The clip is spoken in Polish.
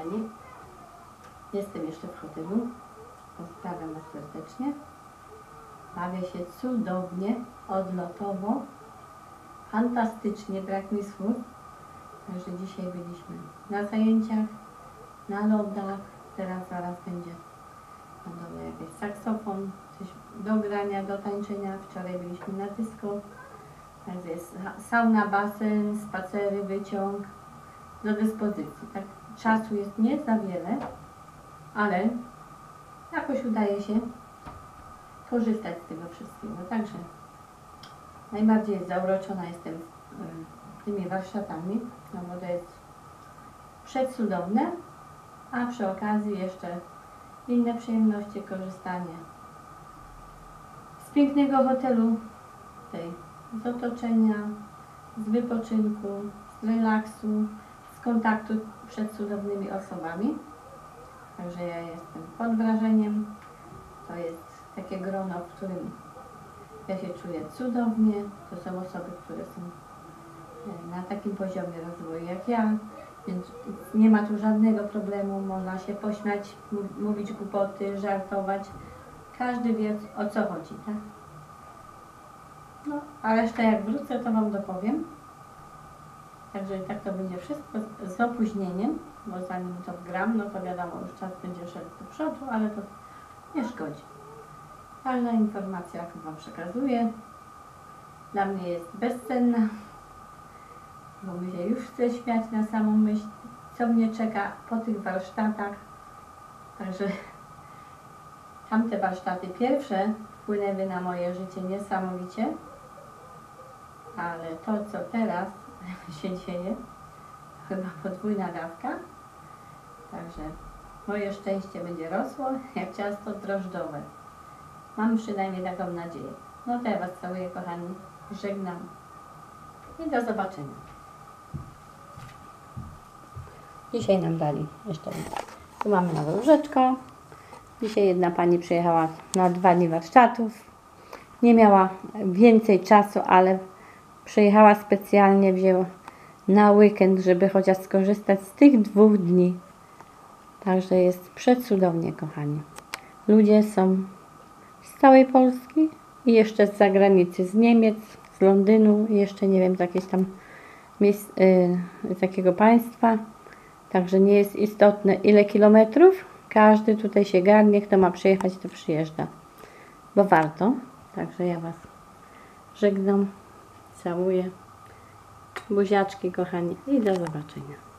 kochani. Jestem jeszcze w hotelu. Pozdrawiam Was serdecznie. Bawię się cudownie, odlotowo, fantastycznie, brak mi słów. Także dzisiaj byliśmy na zajęciach, na lodach. Teraz zaraz będzie na dole jakiś saksofon, coś do grania, do tańczenia. Wczoraj byliśmy na dysko. Także jest sauna, basen, spacery, wyciąg do dyspozycji. Tak, czasu jest nie za wiele, ale jakoś udaje się korzystać z tego wszystkiego. Także najbardziej zauroczona jestem tymi warsztatami, no bo to jest przecudowne, a przy okazji jeszcze inne przyjemności, korzystanie z pięknego hotelu, z otoczenia, z wypoczynku, z relaksu, z kontaktu przed cudownymi osobami. Także ja jestem pod wrażeniem. To jest takie grono, w którym ja się czuję cudownie. To są osoby, które są na takim poziomie rozwoju jak ja, więc nie ma tu żadnego problemu. Można się pośmiać, mówić głupoty, żartować. Każdy wie, o co chodzi, tak? No, a resztę jak wrócę, to Wam dopowiem. Także tak to będzie wszystko z opóźnieniem, bo zanim to wgram, no to wiadomo, już czas będzie szedł do przodu, ale to nie szkodzi. Każda informacja, jaką Wam przekazuję, dla mnie jest bezcenna, bo mi się już chce śmiać na samą myśl, co mnie czeka po tych warsztatach. Także tamte warsztaty pierwsze wpłynęły na moje życie niesamowicie, ale to, co teraz się dzieje, chyba podwójna dawka. Także moje szczęście będzie rosło jak ciasto drożdżowe. Mam przynajmniej taką nadzieję. No to ja Was całuję, kochani. Żegnam i do zobaczenia. Dzisiaj nam dali jeszcze. Tu mamy nowe łóżeczko. Dzisiaj jedna pani przyjechała na 2 dni warsztatów. Nie miała więcej czasu, ale przyjechała specjalnie, wzięła na weekend, żeby chociaż skorzystać z tych 2 dni. Także jest przecudownie, kochani. Ludzie są z całej Polski i jeszcze z zagranicy, z Niemiec, z Londynu i jeszcze nie wiem, z jakiegoś tam miejsc, z jakiego państwa. Także nie jest istotne, ile kilometrów. Każdy tutaj się garnie, kto ma przyjechać, to przyjeżdża, bo warto. Także ja Was żegnam, całuję, buziaczki, kochani, i do zobaczenia.